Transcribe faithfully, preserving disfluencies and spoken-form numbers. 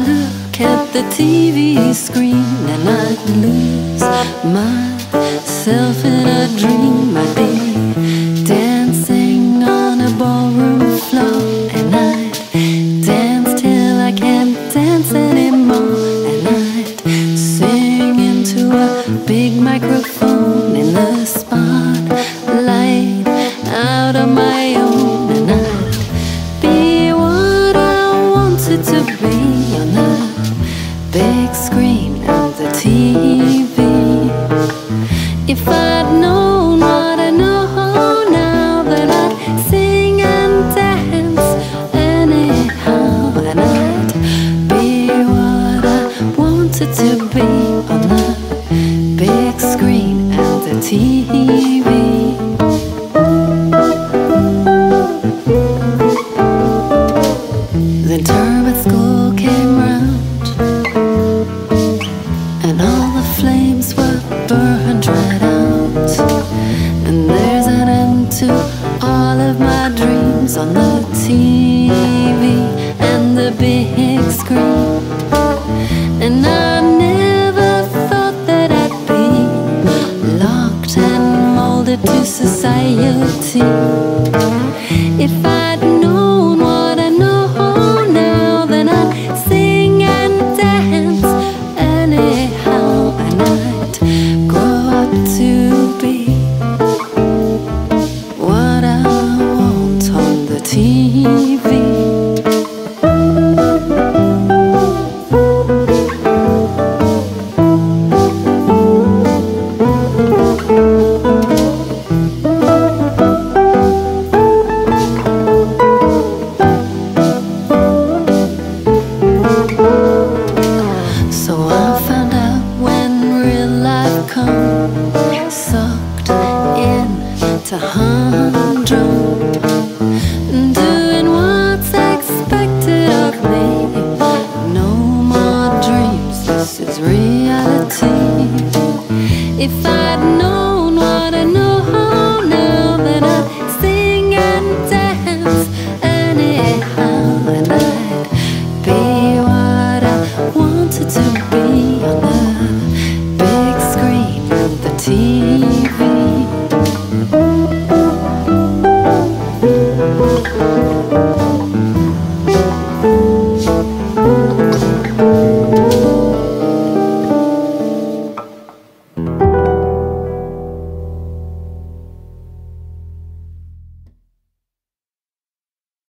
look at the T V screen and I'd lose myself in a dream. I'd be dancing on a ballroom floor, and I'd dance till I can't dance anymore, and I'd sing into a big microphone in the spotlight out on my own, and I'd be what I wanted to be on the big screen of the T V. If I'd known what I know now, then I'd sing and dance anyhow, and I'd be what I wanted to be on the big screen of the T V. Then term at school came round, and all the flames were burned right out, and there's an end to all of my dreams on the T V and the big screen. And I never thought that I'd be locked and molded to society. If I'd known what I know now, then I'd sing and dance anyhow, and I'd grow up to be what I want on the T V. So I found out when real life comes, sucked in to humdrum, doing what's expected of me. No more dreams, this is reality. If I